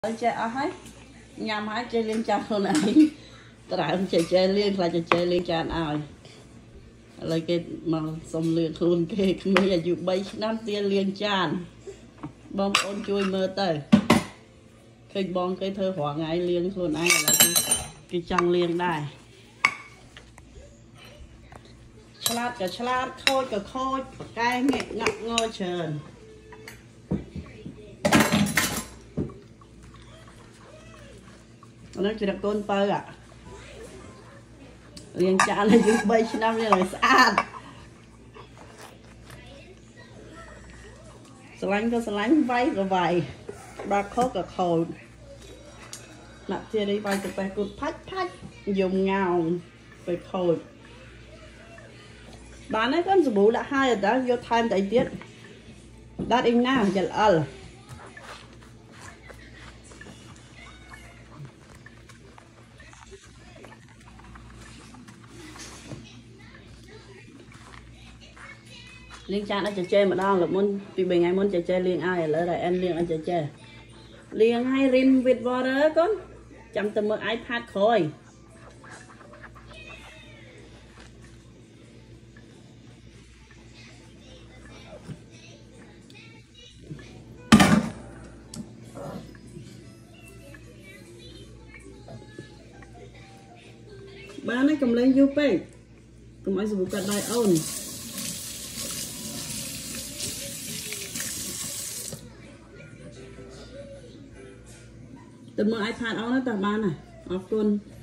chơi ở hết nhà máy chơi liên trà thôi này ta đại ông chơi liên là chơi liên trà nào lấy cái mà xong liên luôn cái mấy là chịu bay năm tiền liên trà bom ôn chui mơ tới cái bom cái thơ hỏa ngày liên luôn ai là cái trăng liên đài chát khôi cái nghệ ngọc ngô trơn nó chỉ đặt con tơ ạ liền trả là dùng bay năm này là xa sờ lánh váy rồi vậy ba khóc cả khôi nạp chia đi vai từ tay cụt thách dùng ngào về khôi bạn ấy con bố đã hai rồi đó vô time tại tiết đã in nào chật liên cha nó chơi mà đo là muốn vì bên ngày muốn chơi liên ai lỡ rồi em liên anh chơi liên hay rim việt vào đó con chăm tầm một iPad thôi ba nó cầm lên vô pe cầm ai dùng cả đại ôn tụi mơ iPad áo nó tao ba này áo con